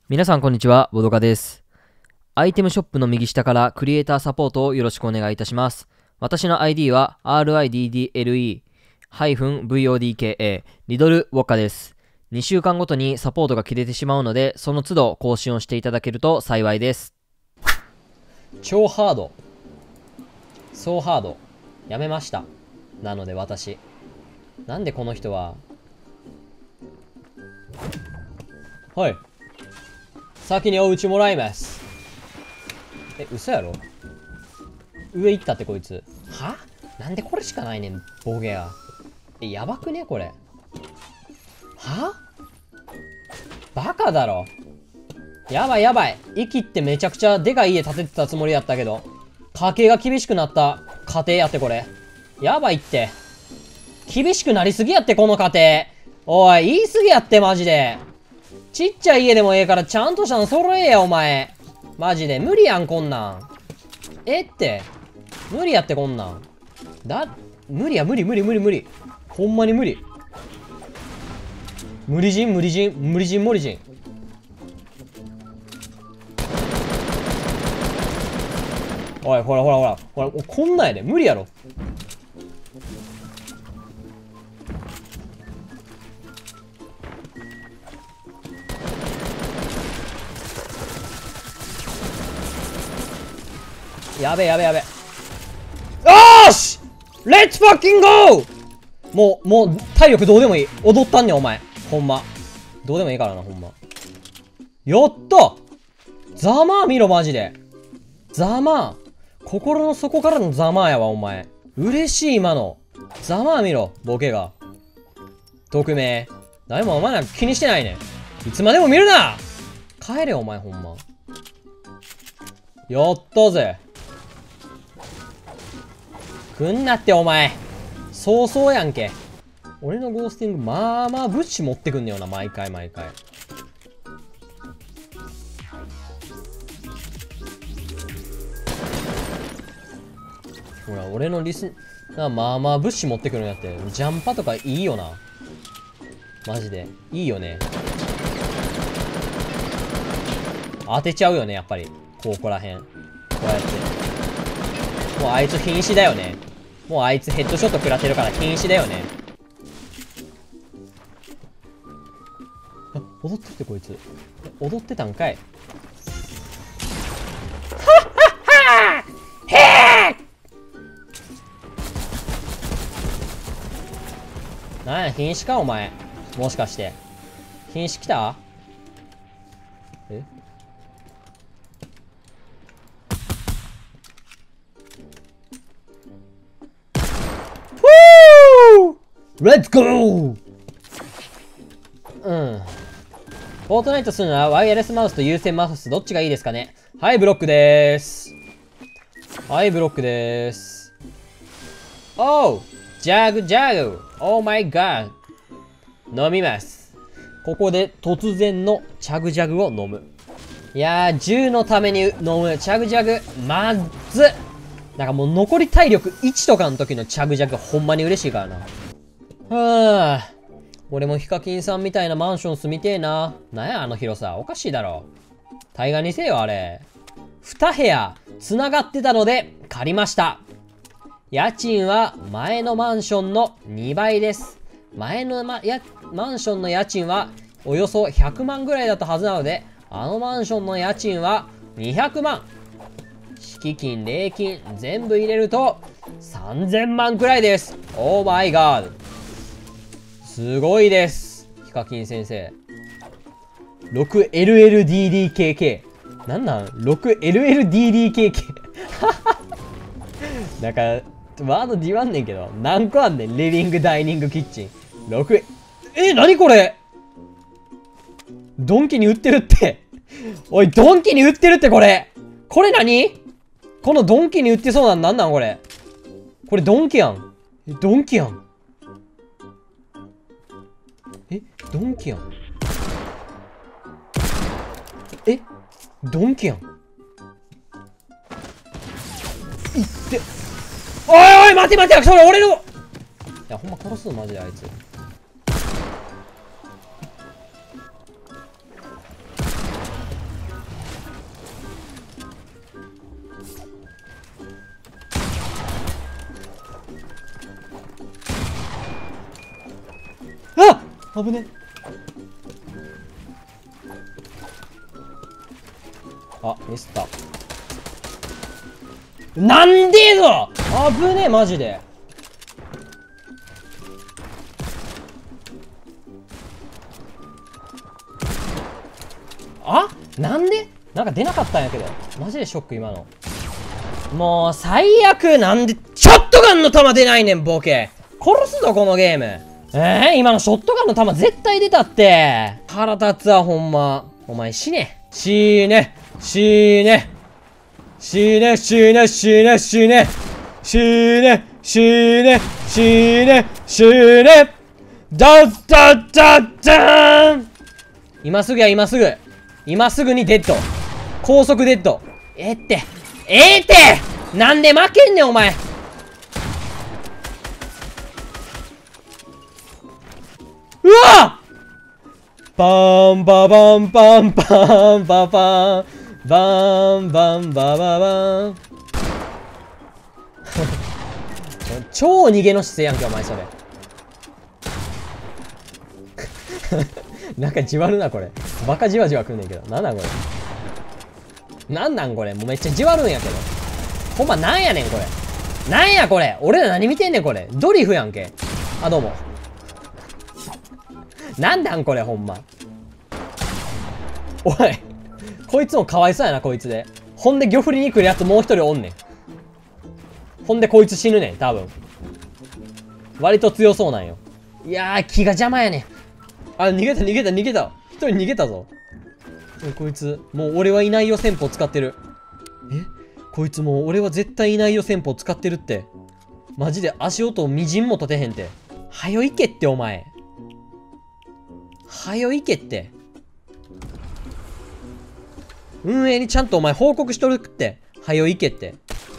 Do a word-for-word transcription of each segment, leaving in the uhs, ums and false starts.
皆さんこんにちは、ボドカです。アイテムショップの右下からクリエイターサポートをよろしくお願いいたします。私の アイディー は アールアイディーディーエルイーブイオーディーケーエー リドルウォッカです。にしゅうかんごとにサポートが切れてしまうので、その都度更新をしていただけると幸いです。超ハード。そうハード。やめました。なので私。なんでこの人は。はい。先にお家もらいます。え、嘘やろ？上行ったってこいつ。は？なんでこれしかないねん、ボケや。え、やばくねこれ。は？バカだろ。やばいやばい。生きってめちゃくちゃでかい家建ててたつもりやったけど、家計が厳しくなった家庭やってこれ。やばいって。厳しくなりすぎやってこの家庭。おい、言いすぎやってマジで。ちっちゃい家でもええからちゃんとしたの揃えやお前。マジで無理やんこんなん。えって無理やってこんなん。だ、無理や無理無理無理無理。ほんまに無理。無理人無理人無理人無理人。おいほらほらほらほら、こんなんやで無理やろ。やべやべやべ。よーし！ Let's fucking go! もう、もう、体力どうでもいい。踊ったんねん、お前。ほんま。どうでもいいからな、ほんま。やったざまあ見ろ、マジで。ざまあ。心の底からのざまあやわ、お前。嬉しい、今の。ざまあ見ろ、ボケが。匿名。誰もお前なんか気にしてないねん。いつまでも見るな！帰れ、お前、ほんま。やったぜ。来んなってお前。そうそうやんけ。俺のゴースティングまあまあ物資持ってくんねよな、毎回毎回。ほら俺のリスな、まあまあ物資持ってくるんやって。ジャンパとかいいよな、マジでいいよね。当てちゃうよねやっぱり。ここらへんこうやって。もうあいつ瀕死だよね。もうあいつヘッドショット食らってるから瀕死だよね。あ、踊ってるってこいつ。踊ってたんかい。はっはっはーへー。なんや、瀕死かお前。もしかして。瀕死来た？え？レッツゴー！うん。フォートナイトするならワイヤレスマウスと有線マウスどっちがいいですかね？はい、ブロックでーす。はい、ブロックでーす。おう！ジャグジャグ！オーマイガー！飲みます。ここで突然のチャグジャグを飲む。いやー、銃のために飲むチャグジャグ、まっず！なんかもう残り体力いちとかの時のチャグジャグほんまに嬉しいからな。はぁ。俺もヒカキンさんみたいなマンション住みてえな。なんやあの広さ。おかしいだろ。対岸にせよあれ。に部屋繋がってたので借りました。家賃は前のマンションのにばいです。前のま、や、マンションの家賃はおよそひゃくまんぐらいだったはずなので、あのマンションの家賃はにひゃくまん。敷金、礼金、全部入れるとさんぜんまんくらいです。オーマイガード。すごいです。ヒカキン先生。ろくエルエルディーディーケーケー。なんなん ?ろくエルエルディーディーケーケー。なんか、ワード言わんねんけど、何個あんねん。リビング、ダイニング、キッチン。ろく、え、なにこれドンキに売ってるって。おい、ドンキに売ってるってこれ。これ何？このドンキに売ってそうなんなんなんこれ。これドンキやん。え、ドンキやん。え、ドンキやん。え、ドンキやん。いって。おいおい、待て待て、それ俺の。いや、ほんま殺すのマジであいつ。 危ね。あ、ミスった。なんでぞ危ねえ、マジで。あ、なんでなんか出なかったんやけど。マジでショック、今の。もう、最悪。なんで、ショットガンの弾出ないねん、ボケ。殺すぞ、このゲーム。えー、今のショットガンの弾絶対出たって。腹立つわ、ほんま。お前死ね。死ね。死ね。死ね、死ね、死ね、死ね。死ね、死ね、死ね、死ね。ダッダッダッダーン。今すぐや、今すぐ。今すぐにデッド。高速デッド。ええって。ええってなんで負けんねん、お前。うわっバンババンバンバンババンバンバンバババン超逃げの姿勢やんけ、お前それ。なんかじわるな、これ。バカじわじわくんねんけど。なんなんこれ。なんなんこれ。もうめっちゃじわるんやけど。ほんまなんやねん、これ。なんやこれ。俺ら何見てんねん、これ。ドリフやんけ。あ、どうも。なんなんこれ、ほんま。おい。こいつもかわいそうやな、こいつで。ほんで、魚振りに来るやつもう一人おんねん。ほんで、こいつ死ぬねん、多分。割と強そうなんよ。いやー、気が邪魔やねん。あ、逃げた、逃げた、逃げた。一人逃げたぞ。え、こいつ、もう俺はいないよ戦法使ってる。えこいつもう俺は絶対いないよ戦法使ってるって。マジで足音みじんも立てへんて。はよ行けって、お前。はよ行けって。運営にちゃんとお前報告しとるって。はよ行けって。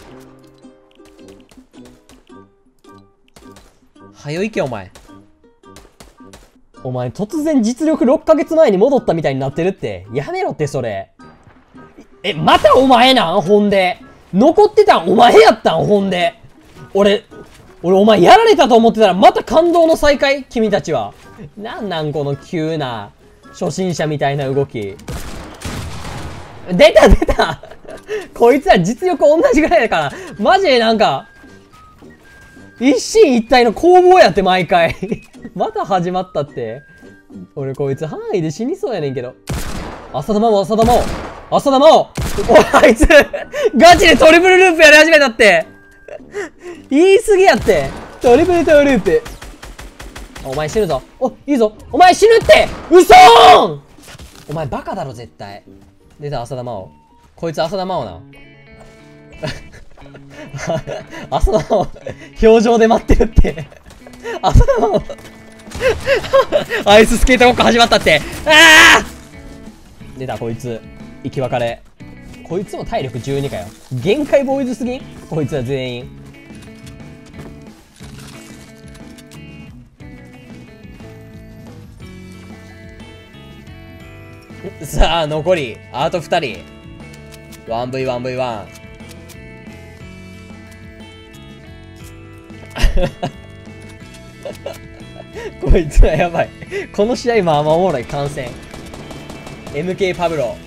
はよ行け、お前。お前突然実力ろっかげつまえに戻ったみたいになってるって。やめろって、それ。え、またお前なんほんで。残ってたんお前やったんほんで。俺、俺お前やられたと思ってたらまた感動の再会君たちは。なんなんこの急な、初心者みたいな動き。出た出たこいつら実力同じぐらいだから、マジでなんか、一進一退の攻防やって毎回。また始まったって。俺こいつ範囲で死にそうやねんけど。浅田真央、浅田真央。浅田真央。おい、あいつ、ガチでトリプルループやり始めたって。言い過ぎやって。トリプルトループ。お前死ぬぞ。お、いいぞ。お前死ぬって嘘ーんお前バカだろ、絶対。出た、浅田真央。こいつ浅田真央な。浅田真央、表情で待ってるって。浅田真央。アイススケートごっこ始まったって。ああ出た、こいつ。生き別れ。こいつも体力じゅうにかよ。限界ボーイズすぎんこいつは全員。さあ、残り、あとふたり。ワンブイワンブイワン。こいつはやばい。この試合まあまあおもろい、観戦。エムケー パブロ。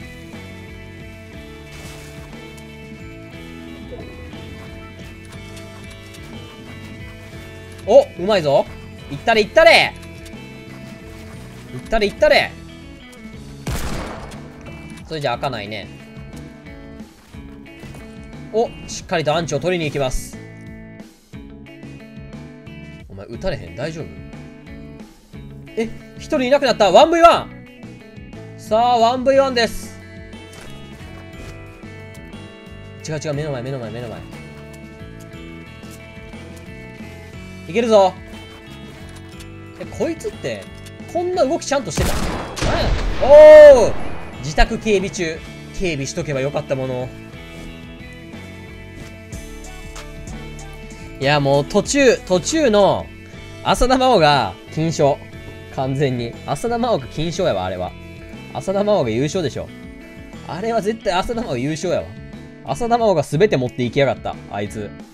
お、うまいぞ。いったれいったれいったれいったれ。それじゃ開かないね。お、しっかりとアンチを取りに行きます。お前撃たれへん大丈夫？え、一人いなくなった。 ワンブイワン。 さあ ワンブイワン です。違う違う、目の前目の前目の前。いけるぞ。え、こいつってこんな動きちゃんとしてた？おお、自宅警備中。警備しとけばよかったもの。いや、もう途中途中の浅田真央が金賞。完全に浅田真央が金賞やわ。あれは浅田真央が優勝でしょ。あれは絶対浅田真央優勝やわ。浅田真央が全て持っていきやがった、あいつ。